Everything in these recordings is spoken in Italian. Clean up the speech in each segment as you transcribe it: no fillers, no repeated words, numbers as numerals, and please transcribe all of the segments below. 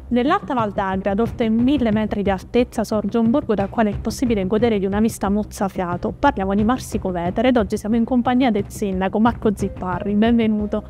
Nell'Alta Val d'Agri, ad oltre 1000 metri di altezza, sorge un borgo dal quale è possibile godere di una vista mozzafiato. Parliamo di Marsicovetere ed oggi siamo in compagnia del sindaco Marco Zipparri. Benvenuto.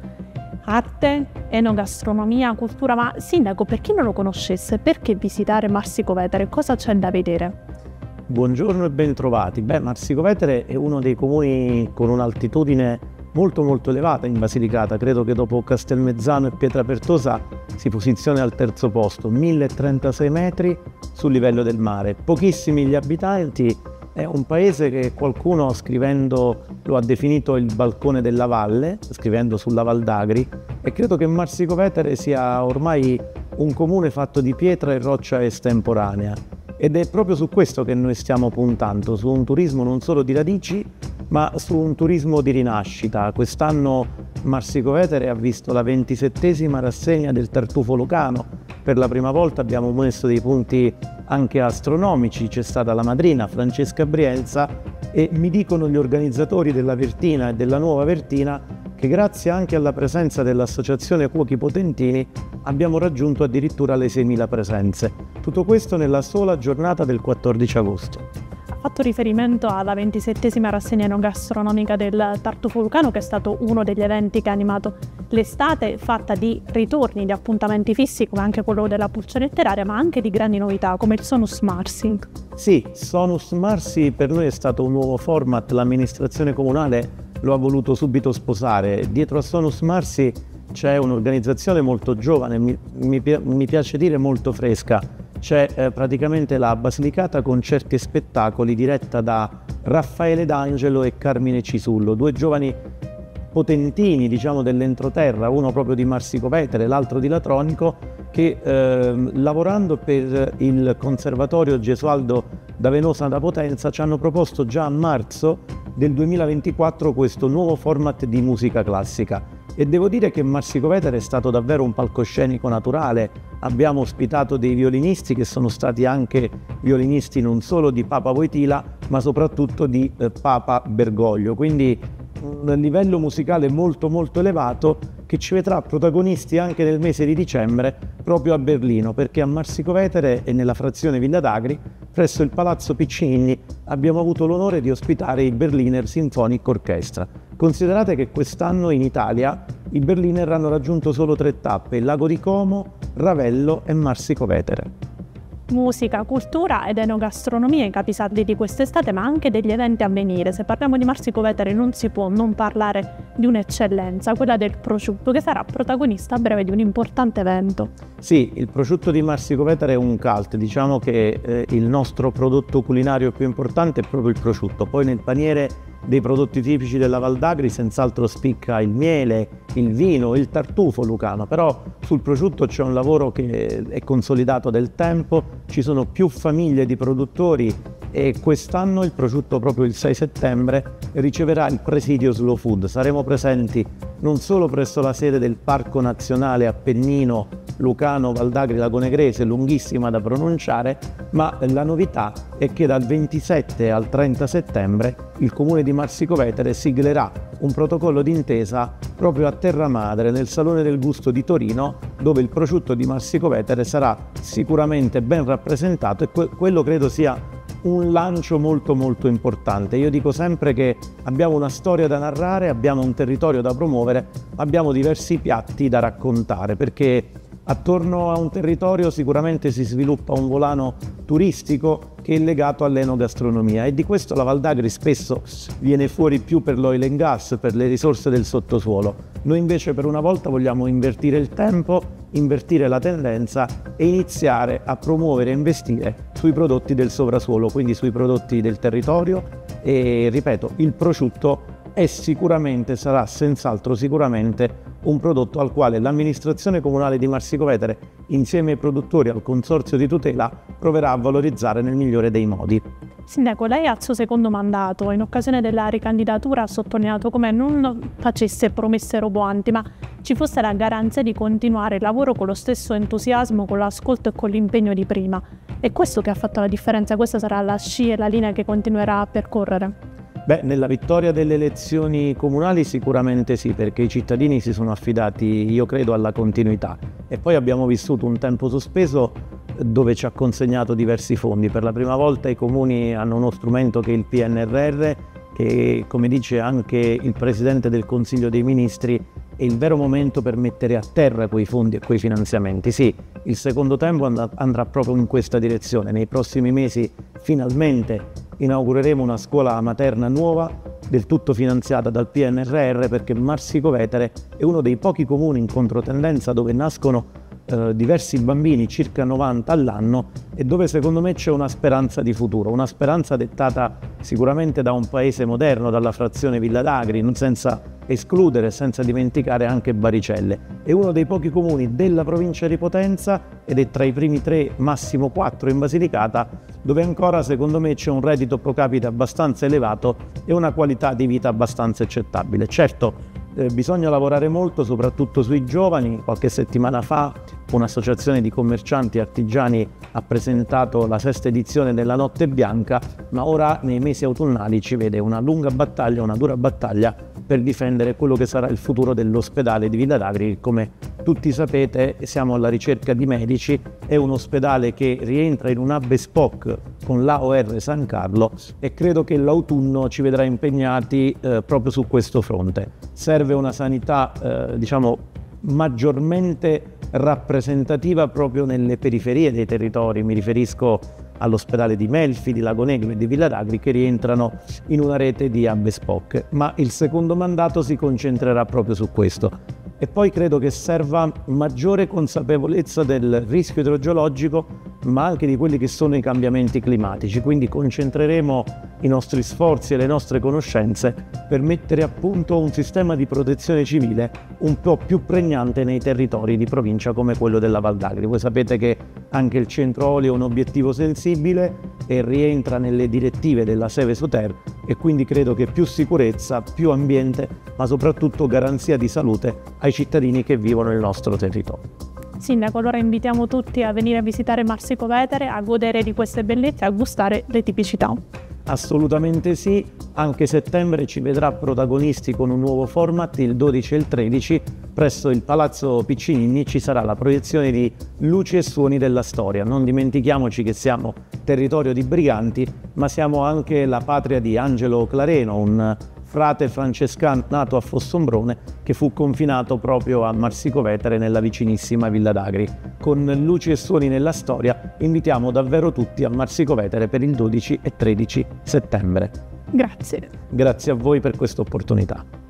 Arte, enogastronomia, cultura, ma sindaco, per chi non lo conoscesse, perché visitare Marsicovetere? Cosa c'è da vedere? Buongiorno e bentrovati. Marsicovetere è uno dei comuni con un'altitudine molto elevata in Basilicata. Credo che dopo Castelmezzano e Pietrapertosa si posizioni al terzo posto, 1036 metri sul livello del mare. Pochissimi gli abitanti, è un paese che qualcuno scrivendo lo ha definito il balcone della valle, scrivendo sulla Val d'Agri, e credo che Marsicovetere sia ormai un comune fatto di pietra e roccia estemporanea. Ed è proprio su questo che noi stiamo puntando, su un turismo non solo di radici, ma su un turismo di rinascita. Quest'anno Marsicovetere ha visto la 27esima rassegna del tartufo lucano. Per la prima volta abbiamo messo dei punti anche astronomici, c'è stata la madrina Francesca Brienza e mi dicono gli organizzatori della Vertina e della Nuova Vertina che grazie anche alla presenza dell'Associazione Cuochi Potentini abbiamo raggiunto addirittura le 6.000 presenze. Tutto questo nella sola giornata del 14 agosto. Ha fatto riferimento alla 27esima rassegna enogastronomica del Tartufo Lucano, che è stato uno degli eventi che ha animato l'estate, fatta di ritorni, di appuntamenti fissi come anche quello della Pulce Letteraria, ma anche di grandi novità come il Sonus Marsi. Sì, Sonus Marsi per noi è stato un nuovo format, l'amministrazione comunale lo ha voluto subito sposare. Dietro a Sonus Marsi c'è un'organizzazione molto giovane, mi piace dire molto fresca. C'è praticamente la Basilicata Concerti e Spettacoli diretta da Raffaele D'Angelo e Carmine Cisullo, due giovani potentini, diciamo, dell'entroterra, uno proprio di Marsicovetere, l'altro di Latronico, che lavorando per il Conservatorio Gesualdo da Venosa da Potenza ci hanno proposto già a marzo del 2024 questo nuovo format di musica classica. E devo dire che Marsicovetere è stato davvero un palcoscenico naturale. Abbiamo ospitato dei violinisti che sono stati anche violinisti non solo di Papa Wojtyla, ma soprattutto di Papa Bergoglio. Quindi un livello musicale molto elevato che ci vedrà protagonisti anche nel mese di dicembre proprio a Berlino, perché a Marsicovetere e nella frazione Villa d'Agri, presso il Palazzo Piccinni, abbiamo avuto l'onore di ospitare i Berliner Symphonic Orchestra. Considerate che quest'anno in Italia i Berliner hanno raggiunto solo 3 tappe, il Lago di Como, Ravello e Marsicovetere. Musica, cultura ed enogastronomia i capisaldi di quest'estate, ma anche degli eventi a venire. Se parliamo di Marsicovetere non si può non parlare di un'eccellenza, quella del prosciutto, che sarà protagonista a breve di un importante evento. Sì, il prosciutto di Marsicovetere è un cult, diciamo che il nostro prodotto culinario più importante è proprio il prosciutto. Poi nel paniere dei prodotti tipici della Val d'Agri senz'altro spicca il miele, il vino, il tartufo lucano, però sul prosciutto c'è un lavoro che è consolidato del tempo, ci sono più famiglie di produttori e quest'anno il prosciutto proprio il 6 settembre riceverà il presidio Slow Food. Saremo presenti non solo presso la sede del Parco Nazionale Appennino Lucano Val d'Agri Lago Negrese, lunghissima da pronunciare, ma la novità è che dal 27 al 30 settembre il comune di Marsicovetere siglerà un protocollo d'intesa proprio a terra madre nel Salone del Gusto di Torino, dove il prosciutto di Marsicovetere sarà sicuramente ben rappresentato e quello credo sia un lancio molto importante. Io dico sempre che abbiamo una storia da narrare, abbiamo un territorio da promuovere, abbiamo diversi piatti da raccontare, perché attorno a un territorio sicuramente si sviluppa un volano turistico che è legato all'enogastronomia e di questo la Val d'Agri spesso viene fuori più per l'oil and gas, per le risorse del sottosuolo. Noi invece per una volta vogliamo invertire il tempo, invertire la tendenza e iniziare a promuovere e investire sui prodotti del sovrasuolo, quindi sui prodotti del territorio e ripeto, il prosciutto è sicuramente, sarà senz'altro sicuramente un prodotto al quale l'amministrazione comunale di Marsicovetere, insieme ai produttori e al consorzio di tutela, proverà a valorizzare nel migliore dei modi. Sindaco, lei al suo secondo mandato, in occasione della ricandidatura, ha sottolineato come non facesse promesse roboanti, ma ci fosse la garanzia di continuare il lavoro con lo stesso entusiasmo, con l'ascolto e con l'impegno di prima. È questo che ha fatto la differenza, questa sarà la scia e la linea che continuerà a percorrere. Beh, nella vittoria delle elezioni comunali sicuramente sì, perché i cittadini si sono affidati, io credo, alla continuità. E poi abbiamo vissuto un tempo sospeso dove ci ha consegnato diversi fondi. Per la prima volta i comuni hanno uno strumento che è il PNRR, che, come dice anche il Presidente del Consiglio dei Ministri, è il vero momento per mettere a terra quei fondi e quei finanziamenti. Sì, il secondo tempo andrà proprio in questa direzione. Nei prossimi mesi finalmente inaugureremo una scuola materna nuova, del tutto finanziata dal PNRR, perché Marsico Vetere è uno dei pochi comuni in controtendenza dove nascono diversi bambini, circa 90 all'anno, e dove secondo me c'è una speranza di futuro, una speranza dettata sicuramente da un paese moderno, dalla frazione Villa d'Agri, senza escludere, senza dimenticare anche Baricelle. È uno dei pochi comuni della provincia di Potenza ed è tra i primi 3, massimo 4 in Basilicata, dove ancora secondo me c'è un reddito pro capite abbastanza elevato e una qualità di vita abbastanza accettabile. Certo, bisogna lavorare molto, soprattutto sui giovani. Qualche settimana fa un'associazione di commercianti e artigiani ha presentato la 6ª edizione della Notte Bianca, ma ora nei mesi autunnali ci vede una lunga battaglia, una dura battaglia per difendere quello che sarà il futuro dell'ospedale di Villa d'Agri. Come tutti sapete, siamo alla ricerca di medici, è un ospedale che rientra in un hub e spoke con l'AOR San Carlo e credo che l'autunno ci vedrà impegnati proprio su questo fronte. Serve una sanità maggiormente rappresentativa proprio nelle periferie dei territori. Mi riferisco all'ospedale di Melfi, di Lago Negro e di Villa d'Agri, che rientrano in una rete di hub e spoke, ma il secondo mandato si concentrerà proprio su questo. E poi credo che serva maggiore consapevolezza del rischio idrogeologico, ma anche di quelli che sono i cambiamenti climatici. Quindi concentreremo i nostri sforzi e le nostre conoscenze per mettere a punto un sistema di protezione civile un po' più pregnante nei territori di provincia come quello della Val d'Agri. Voi sapete che anche il centro olio è un obiettivo sensibile e rientra nelle direttive della Seveso-Ter, e quindi credo che più sicurezza, più ambiente, ma soprattutto garanzia di salute ai cittadini che vivono nel nostro territorio. Sindaco, allora invitiamo tutti a venire a visitare Marsico Vetere, a godere di queste bellezze, a gustare le tipicità. Assolutamente sì, anche settembre ci vedrà protagonisti con un nuovo format. Il 12 e il 13 presso il Palazzo Piccinini ci sarà la proiezione di Luci e Suoni della Storia. Non dimentichiamoci che siamo territorio di briganti, ma siamo anche la patria di Angelo Clareno, un frate francescano nato a Fossombrone che fu confinato proprio a Marsico Vetere nella vicinissima Villa d'Agri. Con Luci e Suoni nella Storia invitiamo davvero tutti a Marsico Vetere per il 12 e 13 settembre. Grazie. Grazie a voi per questa opportunità.